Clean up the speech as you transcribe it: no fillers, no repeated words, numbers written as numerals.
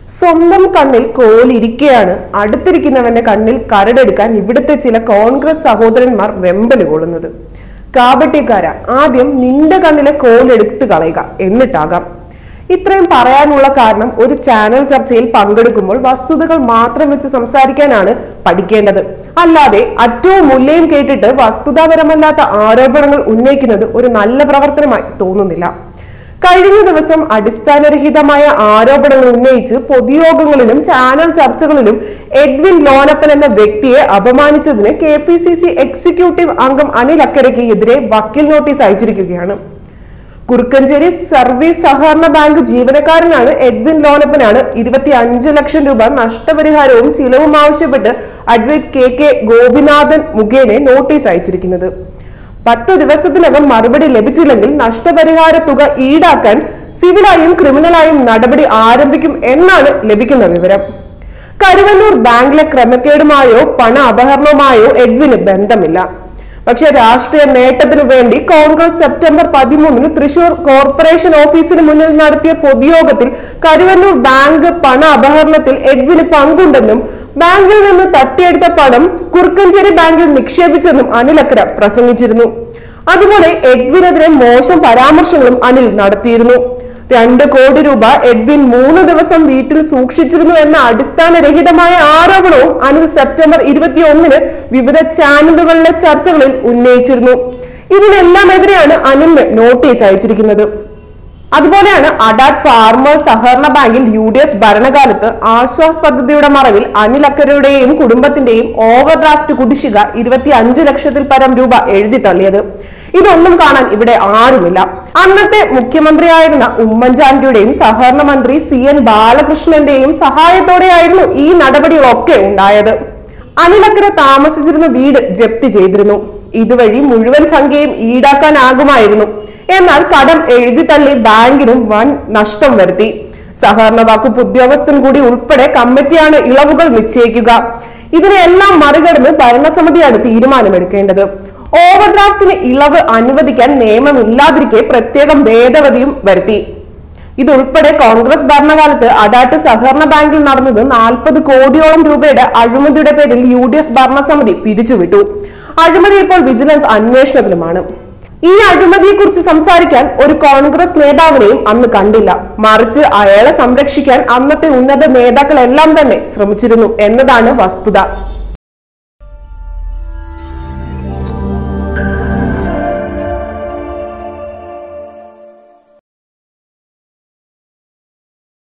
സ്വന്തം കണ്ണിൽ കോലിരിക്കെയാണ് അടുത്തിരിക്കുന്നവന്റെ കണ്ണിൽ കരടെടുക്കാൻ ഇവിടുത്തെ ചില കോൺഗ്രസ് സഹോദരന്മാർ വെമ്പല് കൊള്ളുന്നത്. കാപട്യക്കാര, ആദ്യം നിന്റെ കണ്ണിലെ കോലെടുത്ത് കളയുക, എന്നിട്ടാകാം. ഇത്രയും പറയാനുള്ള കാരണം ഒരു ചാനൽ ചർച്ചയിൽ പങ്കെടുക്കുമ്പോൾ വസ്തുതകൾ മാത്രം വെച്ച് സംസാരിക്കാനാണ് പഠിക്കേണ്ടത്. അല്ലാതെ അറ്റവും മുല്ലയും കേട്ടിട്ട് വസ്തുതാപരമല്ലാത്ത ആരോപണങ്ങൾ ഉന്നയിക്കുന്നത് ഒരു നല്ല പ്രവർത്തനമായി തോന്നുന്നില്ല. കഴിഞ്ഞ ദിവസം അടിസ്ഥാനരഹിതമായ ആരോപണങ്ങൾ ഉന്നയിച്ച് പൊതുയോഗങ്ങളിലും ചാനൽ ചർച്ചകളിലും എഡ്വിൻ ലോനപ്പൻ എന്ന വ്യക്തിയെ അപമാനിച്ചതിന് KPCC എക്സിക്യൂട്ടീവ് അംഗം അനിൽ അക്കരയ്ക്ക് എതിരെ വക്കീൽ നോട്ടീസ് അയച്ചിരിക്കുകയാണ്. കുറുക്കഞ്ചേരി സർവീസ് സഹകരണ ബാങ്ക് ജീവനക്കാരനാണ് എഡ്വിൻ ലോനപ്പനാണ് 25 ലക്ഷം രൂപ നഷ്ടപരിഹാരവും ചിലവും ആവശ്യപ്പെട്ട് അഡ്വക്കേറ്റ് KK ഗോപിനാഥൻ മുഖേന നോട്ടീസ് അയച്ചിരിക്കുന്നത്. 10 ദിവസത്തിനകം മറുപടി ലഭിച്ചില്ലെങ്കിൽ നഷ്ടപരിഹാര തുക ഈടാക്കാൻ സിവിലായും ക്രിമിനലായും നടപടി ആരംഭിക്കും എന്നാണ് ലഭിക്കുന്ന വിവരം. കരുവന്നൂർ ബാങ്കിലെ ക്രമക്കേടുമായോ പണ അപഹരണവുമായോ എഡ്വിന് ബന്ധമില്ല. പക്ഷെ രാഷ്ട്രീയ നേട്ടത്തിനു വേണ്ടി കോൺഗ്രസ് സെപ്റ്റംബർ 13 തൃശൂർ കോർപ്പറേഷൻ ഓഫീസിന് മുന്നിൽ നടത്തിയ പൊതുയോഗത്തിൽ കരുവന്നൂർ ബാങ്ക് പണ അപഹരണത്തിൽ എഡ്വിന് പങ്കുണ്ടെന്നും ബാങ്കിൽ നിന്ന് തട്ടിയെടുത്ത പണം കുറുക്കഞ്ചേരി ബാങ്കിൽ നിക്ഷേപിച്ചെന്നും അനിൽ അക്കര പ്രസംഗിച്ചിരുന്നു. അതുപോലെ എഡ്വിനെതിരെ മോശം പരാമർശങ്ങളും അനിൽ നടത്തിയിരുന്നു. 2 കോടി രൂപ എഡ്വിൻ 3 ദിവസം വീട്ടിൽ സൂക്ഷിച്ചിരുന്നു എന്ന അടിസ്ഥാനരഹിതമായ ആരോപണവും അനിൽ സെപ്റ്റംബർ 21 വിവിധ ചാനലുകളിലെ ചർച്ചകളിൽ ഉന്നയിച്ചിരുന്നു. ഇതിനെല്ലാം എതിരെയാണ് അനിലിന് നോട്ടീസ് അയച്ചിരിക്കുന്നത്. അതുപോലെയാണ് അഡാട്ട് ഫാർമേഴ്സ് സഹകരണ ബാങ്കിൽ UDF ഭരണകാലത്ത് ആശ്വാസ് പദ്ധതിയുടെ മറവിൽ അനിൽ അക്കരയുടെയും കുടുംബത്തിന്റെയും ഓവർഡ്രാഫ്റ്റ് കുടിശ്ശിക 25 ലക്ഷത്തിൽ പരം രൂപ എഴുതി തള്ളിയത്. ഇതൊന്നും കാണാൻ ഇവിടെ ആരുമില്ല. അന്നത്തെ മുഖ്യമന്ത്രിയായിരുന്ന ഉമ്മൻചാണ്ടിയുടെയും സഹകരണ മന്ത്രി CN ബാലകൃഷ്ണന്റെയും സഹായത്തോടെയായിരുന്നു ഈ നടപടികളൊക്കെ ഉണ്ടായത്. അനിൽ അക്കര താമസിച്ചിരുന്ന വീട് ജപ്തി ചെയ്തിരുന്നു. ഇതുവഴി മുഴുവൻ സംഖ്യയും ഈടാക്കാനാകുമായിരുന്നു. എന്നാൽ കടം എഴുതി തള്ളി ബാങ്കിനും വൻ നഷ്ടം വരുത്തി. സഹകരണ വകുപ്പ് ഉദ്യോഗസ്ഥൻ കൂടി ഉൾപ്പെടെ കമ്മിറ്റിയാണ് ഇളവുകൾ നിശ്ചയിക്കുക. ഇതിനെല്ലാം മറികടന്ന് ഭരണസമിതിയാണ് തീരുമാനമെടുക്കേണ്ടത്. ഓവർഡ്രാഫ്റ്റിന് ഇളവ് അനുവദിക്കാൻ നിയമമില്ലാതിരിക്കെ പ്രത്യേകം ഭേദഗതിയും വരുത്തി. ഇതുൾപ്പെടെ കോൺഗ്രസ് ഭരണകാലത്ത് അഡാട്ട് സഹകരണ ബാങ്കിൽ നടന്നത് 40 കോടിയോളം രൂപയുടെ അഴിമതിയുടെ പേരിൽ UDF ഭരണസമിതി പിരിച്ചുവിട്ടു. അഴിമതി ഇപ്പോൾ വിജിലൻസ് അന്വേഷണത്തിലുമാണ്. ഈ അഴിമതിയെ കുറിച്ച് സംസാരിക്കാൻ ഒരു കോൺഗ്രസ് നേതാവിനെയും അന്ന് കണ്ടില്ല. മറിച്ച് അയാളെ സംരക്ഷിക്കാൻ അന്നത്തെ ഉന്നത നേതാക്കളെല്ലാം തന്നെ ശ്രമിച്ചിരുന്നു എന്നതാണ് വസ്തുത.